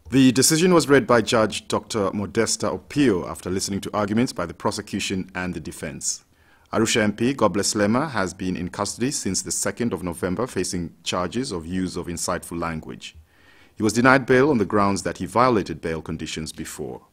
The decision was read by Judge Dr. Modesta Opio after listening to arguments by the prosecution and the defense. Arusha MP Godbless Lema has been in custody since the 2nd of November facing charges of use of insightful language. He was denied bail on the grounds that he violated bail conditions before.